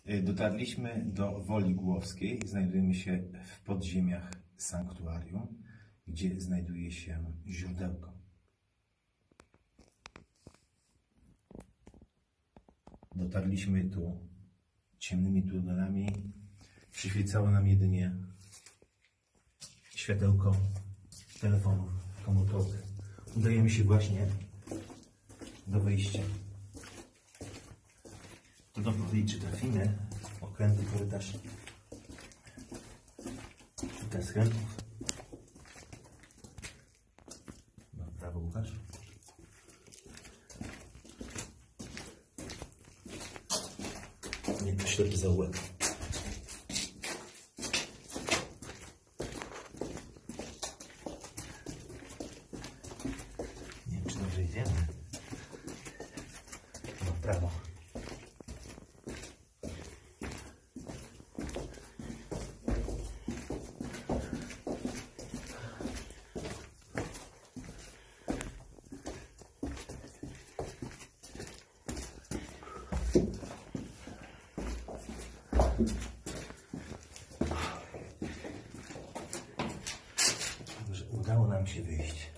Dotarliśmy do Woli Głowskiej. Znajdujemy się w podziemiach sanktuarium, gdzie znajduje się źródełko. Dotarliśmy tu ciemnymi tunelami. Przyświecało nam jedynie światełko telefonów komórkowych. Udajemy się właśnie do wyjścia. Trudno powiedzieć, czy trafimy w okręty korytarz. Kilka skrętów. Na prawo, Łukasz. Nie, to ślepy zaułek. Nie wiem, czy dobrze idziemy. No, w prawo. Dobrze, udało nam się wyjść.